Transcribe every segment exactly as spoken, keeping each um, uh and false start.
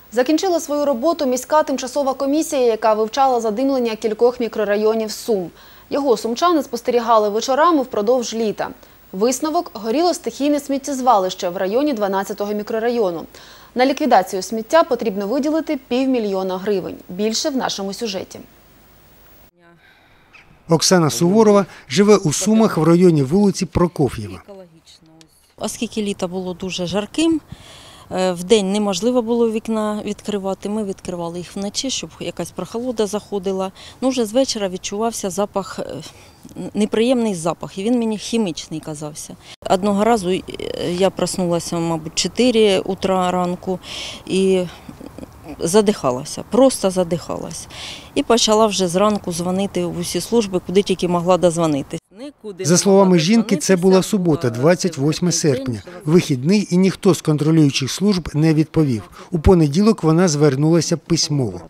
Закінчила свою роботу міська тимчасова комісія, яка вивчала задимлення кількох мікрорайонів Сум. Його сумчани спостерігали вечорами впродовж літа. Висновок – горіло стихійне сміттєзвалище в районі дванадцятого мікрорайону. На ліквідацію сміття потрібно виділити півмільйона гривень. Більше в нашому сюжеті. Оксана Суворова живе у Сумах в районі вулиці Прокоф'єва. Оскільки літо було дуже жарким, вдень неможливо було вікна відкривати. Ми відкривали їх вночі, щоб якась прохолода заходила. Ну, вже з вечора відчувався запах, неприємний запах, і він мені хімічний казався. Одного разу я проснулася, мабуть, чотири утра ранку і задихалася, просто задихалася. І почала вже зранку дзвонити в усі служби, куди тільки могла дозвонити. За словами жінки, це була субота, двадцять восьме серпня. Вихідний, і ніхто з контролюючих служб не відповів. У понеділок вона звернулася письмово.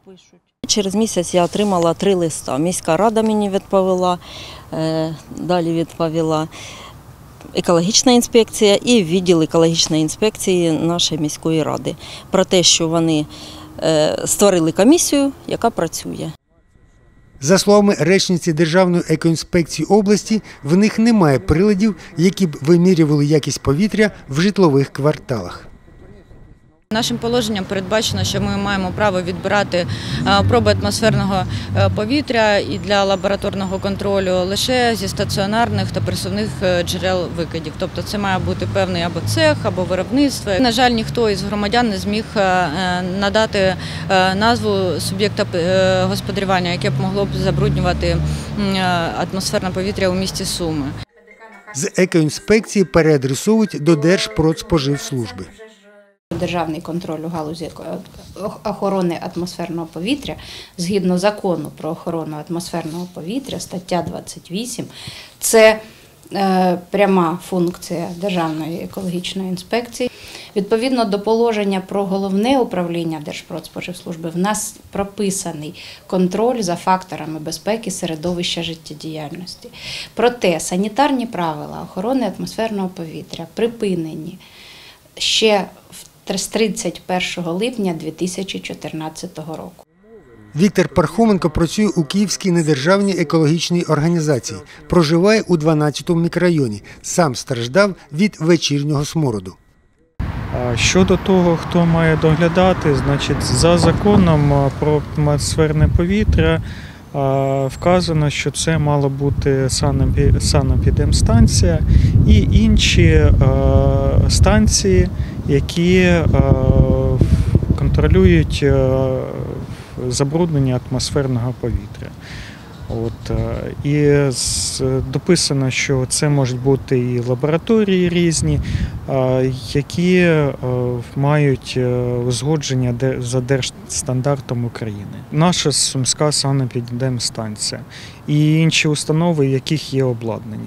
Через місяць я отримала три листа. Міська рада мені відповіла, далі відповіла екологічна інспекція і відділ екологічної інспекції нашої міської ради. Про те, що вони створили комісію, яка працює. За словами речниці Державної екоінспекції області, в них немає приладів, які б вимірювали якість повітря в житлових кварталах. Нашим положенням передбачено, що ми маємо право відбирати проби атмосферного повітря і для лабораторного контролю лише зі стаціонарних та пересувних джерел викидів. Тобто це має бути певний або цех, або виробництво. На жаль, ніхто із громадян не зміг надати назву суб'єкта господарювання, яке б могло б забруднювати атмосферне повітря у місті Суми. З екоінспекції переадресовують до Держпродспоживслужби. Державний контроль у галузі охорони атмосферного повітря, згідно закону про охорону атмосферного повітря, стаття двадцять вісім, це е, пряма функція Державної екологічної інспекції. Відповідно до положення про головне управління Держпродспоживслужби, в нас прописаний контроль за факторами безпеки середовища життєдіяльності. Проте санітарні правила охорони атмосферного повітря припинені ще з тридцять першого липня дві тисячі чотирнадцятого року. Віктор Пархоменко працює у Київській недержавній екологічній організації. Проживає у дванадцятому мікрорайоні. Сам страждав від вечірнього смороду. Щодо того, хто має доглядати, значить, за законом про атмосферне повітря вказано, що це мала бути санепідемстанція і інші станції, які контролюють забруднення атмосферного повітря. От, і дописано, що це можуть бути і лабораторії різні, які мають узгодження за держстандартом України. Наша Сумська санепідемстанція і інші установи, в яких є обладнання.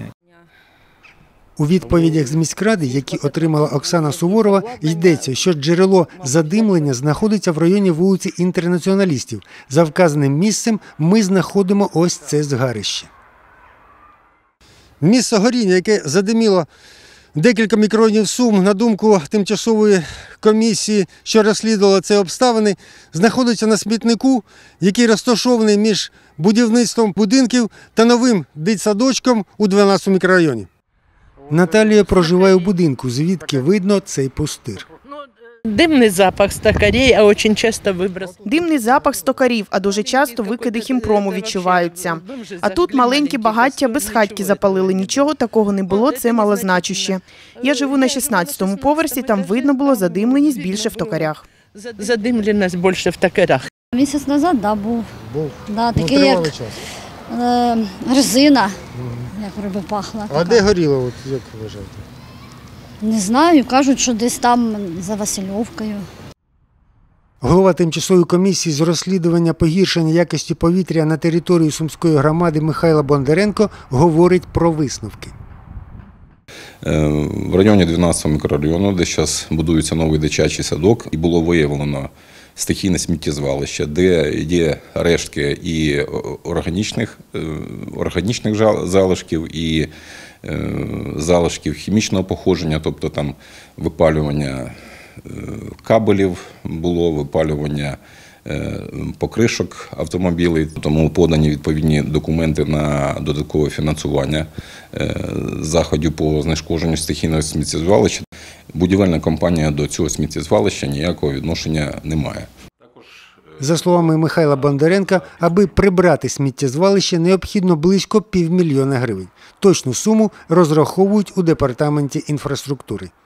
У відповідях з міськради, які отримала Оксана Суворова, йдеться, що джерело задимлення знаходиться в районі вулиці Інтернаціоналістів. За вказаним місцем ми знаходимо ось це згарище. Місце горіння, яке задиміло декілька мікрорайонів Сум, на думку тимчасової комісії, що розслідувала ці обставини, знаходиться на смітнику, який розташований між будівництвом будинків та новим дитсадочком у дванадцятому мікрорайоні. Наталія проживає у будинку, звідки видно цей пустир. Димний запах з токарей, а дуже часто виброс. Димний запах з токарів, а дуже часто викиди хімпрому відчуваються. А тут маленькі багаття безхатьки запалили, нічого такого не було, це малозначуще. Я живу на шістнадцятому поверсі, там видно було задимленість більше в токарях. Задимленість більше в токарях. Місяць назад, да, був. Був? Да, такий, як е, резина, угу. Як риби пахла. А де горіло, от, як ви вважаєте? Не знаю, кажуть, що десь там за Васильовкою. Голова тимчасової комісії з розслідування погіршення якості повітря на території Сумської громади Михайло Бондаренко говорить про висновки. В районі дванадцятого мікрорайону, де зараз будується новий дитячий садок, і було виявлено стихійне сміттєзвалище, де є рештки і органічних, органічних залишків, і залишків хімічного походження, тобто там випалювання кабелів було, випалювання покришок автомобілів, тому подані відповідні документи на додаткове фінансування заходів по знешкодженню стихійного сміттєзвалища. Будівельна компанія до цього сміттєзвалища ніякого відношення не має. За словами Михайла Бондаренка, аби прибрати сміттєзвалище, необхідно близько півмільйона гривень. Точну суму розраховують у департаменті інфраструктури.